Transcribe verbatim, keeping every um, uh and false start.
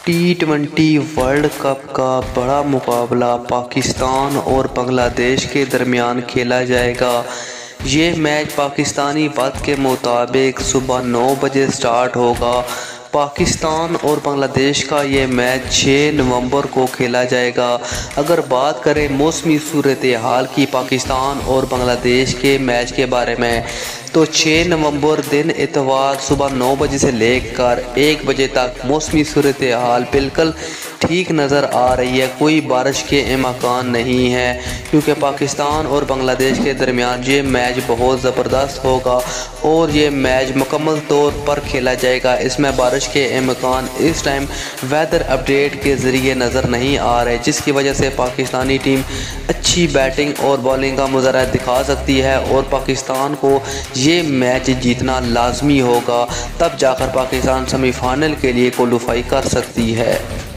T twenty world cup का बड़ा मुकाबला पाकिस्तान और बांग्लादेश के दरमियान खेला जाएगा। ये मैच पाकिस्तानी वक्त के मुताबिक सुबह नौ बजे स्टार्ट होगा। पाकिस्तान और बांग्लादेश का ये मैच छह नवंबर को खेला जाएगा। अगर बात करें मौसमी सूरत हाल की पाकिस्तान और बांग्लादेश के मैच के बारे में, तो छह नवंबर दिन इतवार सुबह नौ बजे से लेकर एक बजे तक मौसमी सूरत हाल बिल्कुल ठीक नज़र आ रही है। कोई बारिश के इम्कान नहीं है, क्योंकि पाकिस्तान और बांग्लादेश के दरमियान ये मैच बहुत ज़बरदस्त होगा और ये मैच मुकम्मल तौर पर खेला जाएगा। इसमें बारिश के इम्कान इस टाइम वेदर अपडेट के ज़रिए नज़र नहीं आ रहे, जिसकी वजह से पाकिस्तानी टीम अच्छी बैटिंग और बॉलिंग का मुजाहरा दिखा सकती है और पाकिस्तान को ये मैच जीतना लाजमी होगा। तब जाकर पाकिस्तान सेमीफाइनल के लिए क्वालीफाई कर सकती है।